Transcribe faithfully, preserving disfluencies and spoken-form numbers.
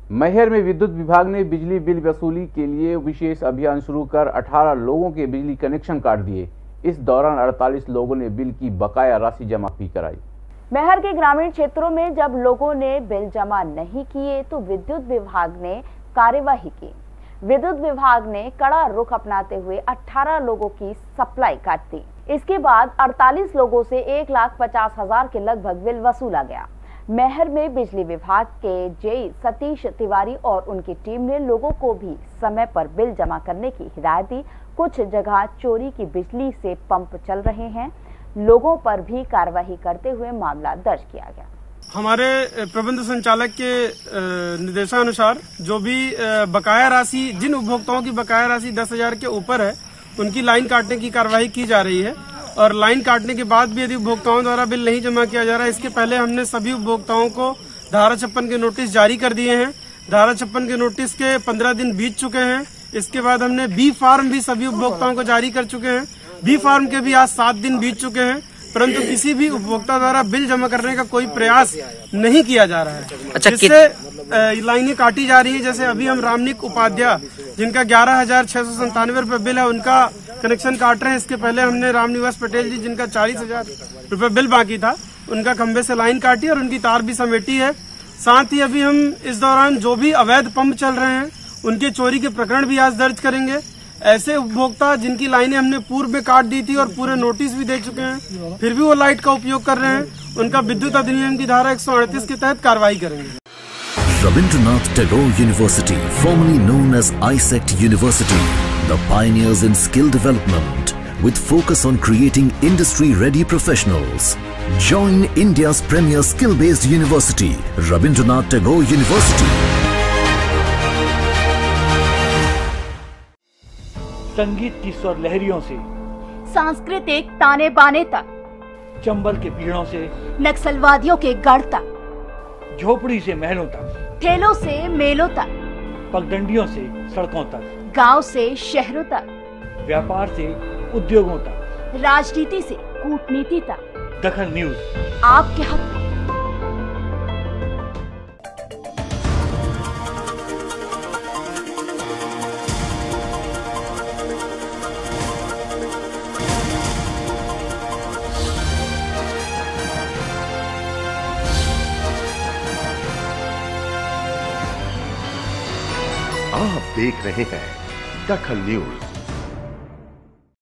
मैहर में विद्युत विभाग ने बिजली बिल वसूली के लिए विशेष अभियान शुरू कर अठारह लोगों के बिजली कनेक्शन काट दिए। इस दौरान अड़तालीस लोगों ने बिल की बकाया राशि जमा भी कराई। मैहर के ग्रामीण क्षेत्रों में जब लोगों ने बिल जमा नहीं किए तो विद्युत विभाग ने कार्यवाही की। विद्युत विभाग ने कड़ा रुख अपनाते हुए अठारह लोगों की सप्लाई काट दी। इसके बाद अड़तालीस लोगों से एक लाख पचास हजार के लगभग बिल वसूला गया। मैहर में बिजली विभाग के जेई सतीश तिवारी और उनकी टीम ने लोगों को भी समय पर बिल जमा करने की हिदायत दी। कुछ जगह चोरी की बिजली से पंप चल रहे हैं, लोगों पर भी कार्रवाई करते हुए मामला दर्ज किया गया। हमारे प्रबंध संचालक के निर्देशानुसार जो भी बकाया राशि, जिन उपभोक्ताओं की बकाया राशि दस हजार के ऊपर है, उनकी लाइन काटने की कार्रवाई की जा रही है। और लाइन काटने के बाद भी यदि उपभोक्ताओं द्वारा बिल नहीं जमा किया जा रहा है, इसके पहले हमने सभी उपभोक्ताओं को धारा छप्पन के नोटिस जारी कर दिए हैं। धारा छप्पन के नोटिस के पंद्रह दिन बीत चुके हैं। इसके बाद हमने बी फार्म भी सभी उपभोक्ताओं को जारी कर चुके हैं। बी फार्म के भी आज सात दिन बीत चुके हैं, परंतु किसी भी उपभोक्ता द्वारा बिल जमा करने का कोई प्रयास नहीं किया जा रहा है। अच्छा, जिससे लाइनें काटी जा रही है। जैसे अभी हम रामनिक उपाध्याय, जिनका ग्यारह हजार छह सौ संतानवे रूपये बिल है, उनका कनेक्शन काट रहे हैं। इसके पहले हमने रामनिवास पटेल जी, जिनका चालीस हजार रूपये बिल बाकी था, उनका खंबे से लाइन काटी और उनकी तार भी समेटी है। साथ ही अभी हम इस दौरान जो भी अवैध पंप चल रहे हैं, उनके चोरी के प्रकरण भी आज दर्ज करेंगे। ऐसे उपभोक्ता जिनकी लाइनें हमने पूर्व में काट दी थी और पूरे नोटिस भी दे चुके हैं, फिर भी वो लाइट का उपयोग कर रहे हैं, उनका विद्युत अधिनियम की धारा एक सौ अड़तीस के तहत कार्रवाई करेंगे। Rabindranath Tagore University, formerly known as I S E C T University, the pioneers in skill development with focus on creating industry-ready professionals. Join India's premier skill-based university, Rabindranath Tagore University. संगीत की स्वर लहरियों से सांस्कृतिक ताने बाने तक, चंबल के पीड़ों से नक्सलवादियों के गढ़ तक, झोपड़ी से महलों तक, ठेलों से मेलों तक, पगडंडियों से सड़कों तक, गांव से शहरों तक, व्यापार से उद्योगों तक, राजनीति से कूटनीति तक, दखल न्यूज आपके हक में। आप देख रहे हैं दखल न्यूज।